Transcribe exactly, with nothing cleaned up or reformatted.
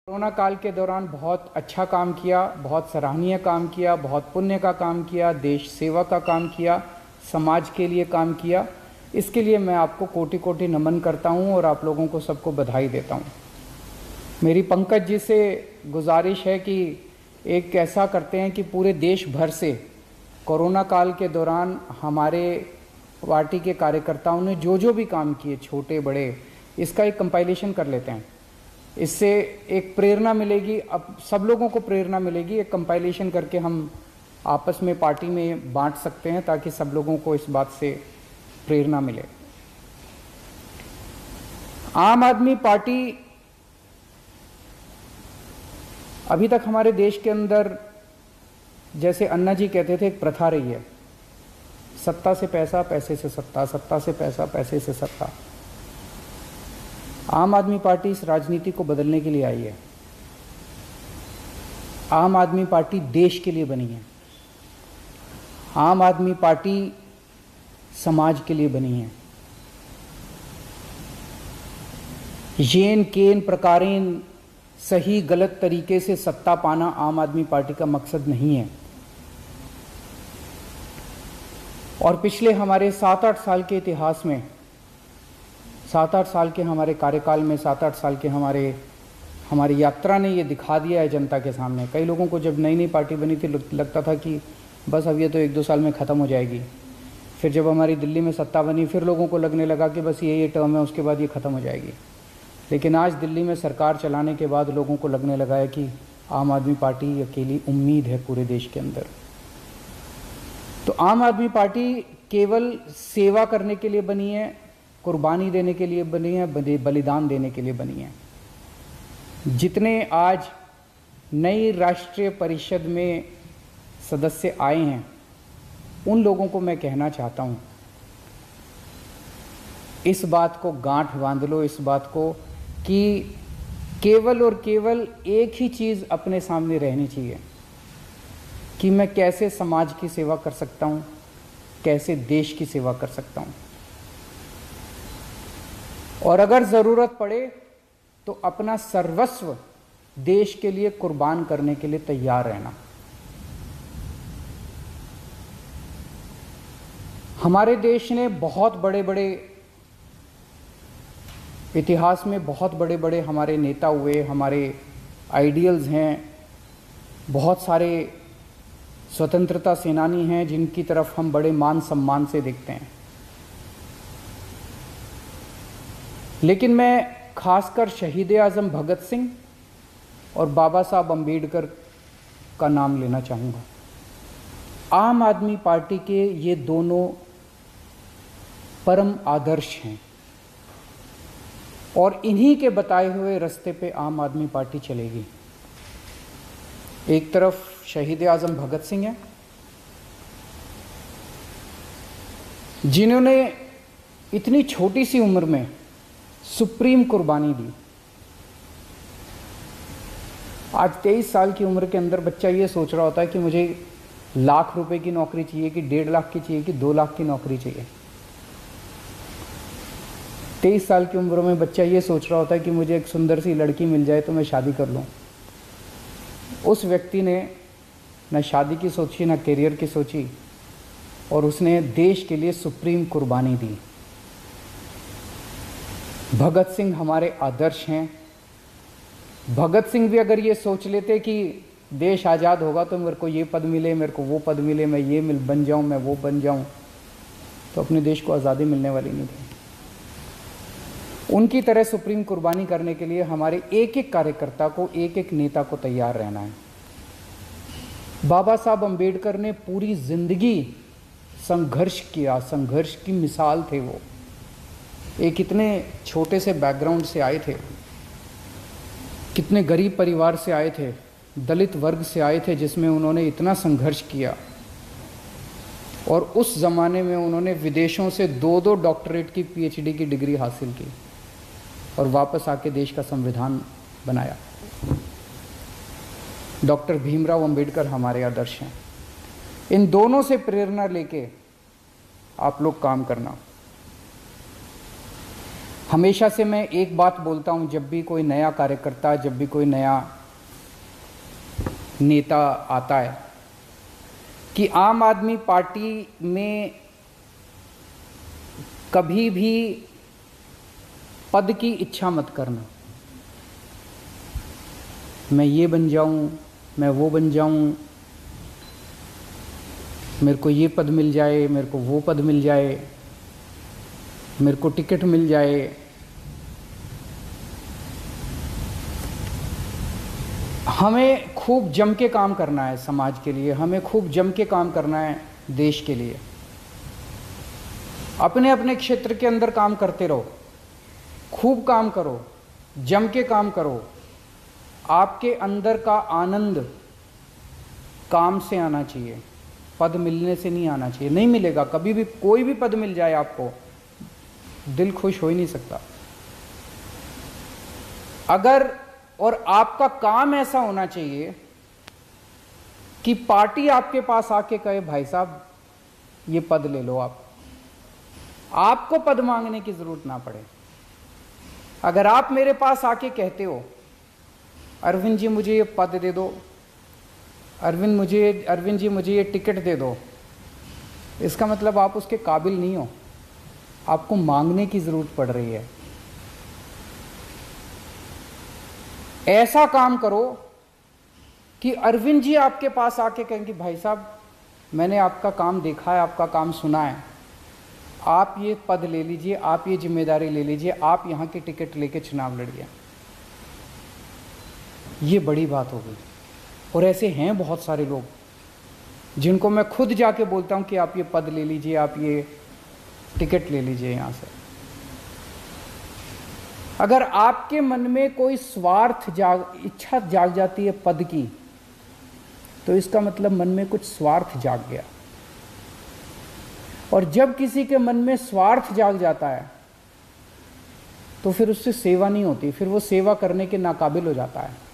Corona काल के दौरान बहुत अच्छा काम किया, बहुत सराहनीय काम किया, बहुत पुण्य का काम किया, देश सेवा का काम किया, समाज के लिए काम किया। इसके लिए मैं आपको कोटि कोटि नमन करता हूं और आप लोगों को सबको बधाई देता हूं। मेरी पंकज जी से गुजारिश है कि एक ऐसा करते हैं कि पूरे देश भर से कोरोना काल के दौरान हमारे पार्टी के कार्यकर्ताओं ने जो जो भी काम किए, छोटे बड़े, इसका एक कंपाइलेशन कर लेते हैं। इससे एक प्रेरणा मिलेगी, अब सब लोगों को प्रेरणा मिलेगी। एक कंपाइलेशन करके हम आपस में पार्टी में बांट सकते हैं ताकि सब लोगों को इस बात से प्रेरणा मिले। आम आदमी पार्टी अभी तक हमारे देश के अंदर, जैसे अन्ना जी कहते थे, एक प्रथा रही है, सत्ता से पैसा, पैसे से सत्ता, सत्ता से पैसा, पैसे से सत्ता। आम आदमी पार्टी इस राजनीति को बदलने के लिए आई है। आम आदमी पार्टी देश के लिए बनी है। आम आदमी पार्टी समाज के लिए बनी है। येन केन प्रकारेण सही गलत तरीके से सत्ता पाना आम आदमी पार्टी का मकसद नहीं है। और पिछले हमारे सात आठ साल के इतिहास में, सात आठ साल के हमारे कार्यकाल में, सात आठ साल के हमारे हमारी यात्रा ने ये दिखा दिया है जनता के सामने। कई लोगों को जब नई नई पार्टी बनी थी लगता था कि बस अब ये तो एक दो साल में ख़त्म हो जाएगी। फिर जब हमारी दिल्ली में सत्ता बनी, फिर लोगों को लगने लगा कि बस ये ये टर्म है, उसके बाद ये ख़त्म हो जाएगी। लेकिन आज दिल्ली में सरकार चलाने के बाद लोगों को लगने लगा है कि आम आदमी पार्टी अकेली उम्मीद है पूरे देश के अंदर। तो आम आदमी पार्टी केवल सेवा करने के लिए बनी है, कुर्बानी देने के लिए बनी है, बलिदान देने के लिए बनी है। जितने आज नई राष्ट्रीय परिषद में सदस्य आए हैं, उन लोगों को मैं कहना चाहता हूं, इस बात को गांठ बांध लो, इस बात को कि केवल और केवल एक ही चीज़ अपने सामने रहनी चाहिए कि मैं कैसे समाज की सेवा कर सकता हूं, कैसे देश की सेवा कर सकता हूं, और अगर ज़रूरत पड़े तो अपना सर्वस्व देश के लिए कुर्बान करने के लिए तैयार रहना। हमारे देश ने बहुत बड़े बड़े, इतिहास में बहुत बड़े बड़े हमारे नेता हुए, हमारे आइडियल्स हैं, बहुत सारे स्वतंत्रता सेनानी हैं जिनकी तरफ हम बड़े मान सम्मान से देखते हैं। लेकिन मैं खासकर शहीद आज़म भगत सिंह और बाबा साहब अम्बेडकर का नाम लेना चाहूँगा। आम आदमी पार्टी के ये दोनों परम आदर्श हैं और इन्हीं के बताए हुए रास्ते पे आम आदमी पार्टी चलेगी। एक तरफ शहीद आज़म भगत सिंह हैं जिन्होंने इतनी छोटी सी उम्र में सुप्रीम कुर्बानी दी। आज तेईस साल की उम्र के अंदर बच्चा ये सोच रहा होता है कि मुझे लाख रुपए की नौकरी चाहिए, कि डेढ़ लाख की चाहिए, कि दो लाख की नौकरी चाहिए। तेईस साल की उम्र में बच्चा ये सोच रहा होता है कि मुझे एक सुंदर सी लड़की मिल जाए तो मैं शादी कर लूँ। उस व्यक्ति ने न शादी की सोची, न करियर की सोची, और उसने देश के लिए सुप्रीम कुर्बानी दी। भगत सिंह हमारे आदर्श हैं। भगत सिंह भी अगर ये सोच लेते कि देश आज़ाद होगा तो मेरे को ये पद मिले, मेरे को वो पद मिले, मैं ये मिल बन जाऊं, मैं वो बन जाऊं, तो अपने देश को आज़ादी मिलने वाली नहीं थी। उनकी तरह सुप्रीम कुर्बानी करने के लिए हमारे एक एक कार्यकर्ता को, एक एक नेता को तैयार रहना है। बाबा साहब अम्बेडकर ने पूरी जिंदगी संघर्ष किया, संघर्ष की मिसाल थे वो। एक इतने छोटे से बैकग्राउंड से आए थे, कितने गरीब परिवार से आए थे, दलित वर्ग से आए थे, जिसमें उन्होंने इतना संघर्ष किया। और उस ज़माने में उन्होंने विदेशों से दो दो डॉक्टरेट की पीएचडी की डिग्री हासिल की और वापस आके देश का संविधान बनाया। डॉक्टर भीमराव अंबेडकर हमारे आदर्श हैं। इन दोनों से प्रेरणा लेके आप लोग काम करना। हमेशा से मैं एक बात बोलता हूं, जब भी कोई नया कार्यकर्ता, जब भी कोई नया नेता आता है, कि आम आदमी पार्टी में कभी भी पद की इच्छा मत करना। मैं ये बन जाऊं, मैं वो बन जाऊं, मेरे को ये पद मिल जाए, मेरे को वो पद मिल जाए, मेरे को टिकट मिल जाए। हमें खूब जम के काम करना है समाज के लिए, हमें खूब जम के काम करना है देश के लिए। अपने अपने क्षेत्र के अंदर काम करते रहो, खूब काम करो, जम के काम करो। आपके अंदर का आनंद काम से आना चाहिए, पद मिलने से नहीं आना चाहिए। नहीं मिलेगा कभी भी, कोई भी पद मिल जाए आपको, दिल खुश हो ही नहीं सकता। अगर और आपका काम ऐसा होना चाहिए कि पार्टी आपके पास आके कहे भाई साहब ये पद ले लो, आप आपको पद मांगने की जरूरत ना पड़े। अगर आप मेरे पास आके कहते हो अरविंद जी मुझे ये पद दे दो, अरविंद मुझे अरविंद जी मुझे ये टिकट दे दो, इसका मतलब आप उसके काबिल नहीं हो, आपको मांगने की जरूरत पड़ रही है। ऐसा काम करो कि अरविंद जी आपके पास आके कहें कि भाई साहब मैंने आपका काम देखा है, आपका काम सुना है, आप ये पद ले लीजिए, आप ये जिम्मेदारी ले लीजिए, आप यहाँ की टिकट लेके चुनाव लड़िए। ये बड़ी बात हो गई। और ऐसे हैं बहुत सारे लोग जिनको मैं खुद जाके बोलता हूँ कि आप ये पद ले लीजिए, आप ये टिकट ले लीजिए यहाँ से। अगर आपके मन में कोई स्वार्थ जाग इच्छा जाग जाती है पद की, तो इसका मतलब मन में कुछ स्वार्थ जाग गया। और जब किसी के मन में स्वार्थ जाग जाता है तो फिर उससे सेवा नहीं होती, फिर वो सेवा करने के नाकाबिल हो जाता है।